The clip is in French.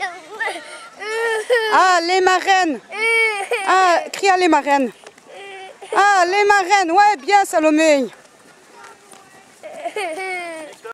Ah, les marraines. Ah, crie à les marraines. Ah, les marraines. Ouais, bien, Salomé.